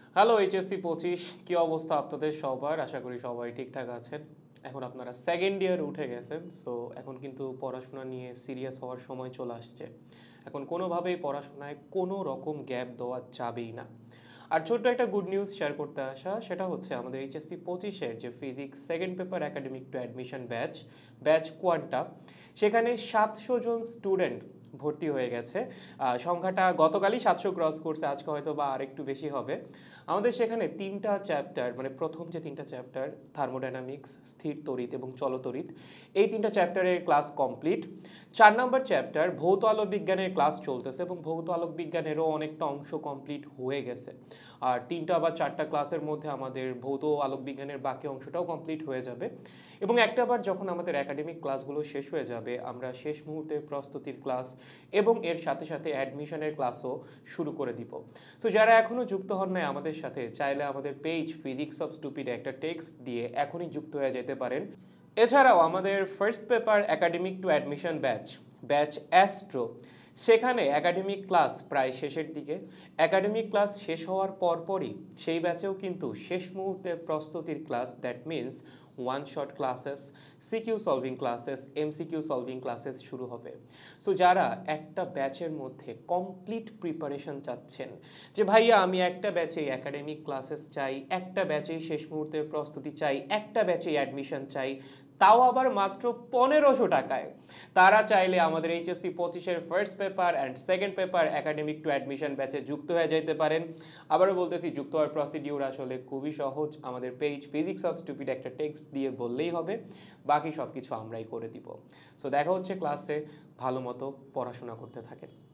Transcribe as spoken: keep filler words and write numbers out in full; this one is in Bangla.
হ্যালো এইচএসসি পঁচিশ, কি অবস্থা আপনাদের সবার? আশা করি সবাই ঠিকঠাক আছেন। এখন আপনারা সেকেন্ড ইয়ার উঠে গেছেন, সো এখন কিন্তু পড়াশোনা নিয়ে সিরিয়াস হওয়ার সময় চলে আসছে। এখন কোনোভাবেই পড়াশোনায় কোনো রকম গ্যাপ দেওয়া যাবেই না। আর ছোট্ট একটা গুড নিউজ শেয়ার করতে আসা, সেটা হচ্ছে আমাদের এইচএসসি পঁচিশের যে physics second paper academic to admission batch batch quanta, সেখানে সাতশো জন স্টুডেন্ট ভর্তি হয়ে গেছে। আহ, সংখ্যাটা গতকালই সাতশো ক্রস করছে, আজকে হয়তো বা আরেকটু বেশি হবে। আমাদের সেখানে তিনটা চ্যাপ্টার, মানে প্রথম যে তিনটা চ্যাপ্টার থার্মোডাইনামিক্স, স্থির তড়িৎ এবং চলতড়িৎ, এই তিনটা চ্যাপ্টারের ক্লাস কমপ্লিট। চার নম্বর চ্যাপ্টার ভৌত আলোক বিজ্ঞানের ক্লাস চলতেছে এবং ভৌত আলোক বিজ্ঞানেরও অনেকটা অংশ কমপ্লিট হয়ে গেছে। আর তিনটা বা চারটা ক্লাসের মধ্যে আমাদের ভৌত আলোক বিজ্ঞানের বাকি অংশটাও কমপ্লিট হয়ে যাবে। এবং একটা বার যখন আমাদের একাডেমিক ক্লাসগুলো শেষ হয়ে যাবে, আমরা শেষ মুহূর্তে প্রস্তুতির ক্লাস এবং এর সাথে সাথে অ্যাডমিশনের ক্লাসও শুরু করে দিব। সো যারা এখনও যুক্ত হন নাই আমাদের সাথে, চাইলে আমাদের পেজ ফিজিক্স অফ স্টুপিডে একটা টেক্সট দিয়ে এখনই যুক্ত হয়ে যেতে পারেন। এছাড়াও আমাদের first paper academic to admission batch batch astro, সেখানে একাডেমিক ক্লাস প্রায় শেষের দিকে। একাডেমিক ক্লাস শেষ হওয়ার পরপরই সেই ব্যাচেও কিন্তু শেষ মুহূর্তে প্রস্তুতির class, that means one shot classes, CQ solving classes, MCQ solving classes শুরু হবে। সো যারা একটা ব্যাচের মধ্যে কমপ্লিট প্রিপারেশন চাচ্ছেন, যে ভাইয়া আমি একটা ব্যাচেই একাডেমিক ক্লাসেস চাই, একটা ব্যাচেই শেষ মুহূর্তের প্রস্তুতি চাই, একটা ব্যাচেই অ্যাডমিশন চাই, তাও আবার মাত্র পনেরোশো টাকায়, তারা চাইলে আমাদের এইচএসসি পঁচিশের first paper and second paper academic to admission ব্যাচে যুক্ত হয়ে যেতে পারেন। আবারও বলতেছি, যুক্ত হওয়ার প্রসিডিউর আসলে খুবই সহজ। আমাদের পেজ ফিজিক্স অফ স্টুপিড একটা টেক্সট দিয়ে বললেই হবে, বাকি সব কিছু আমরাই করে দিব। সো দেখা হচ্ছে ক্লাসে, ভালো মতো পড়াশোনা করতে থাকেন।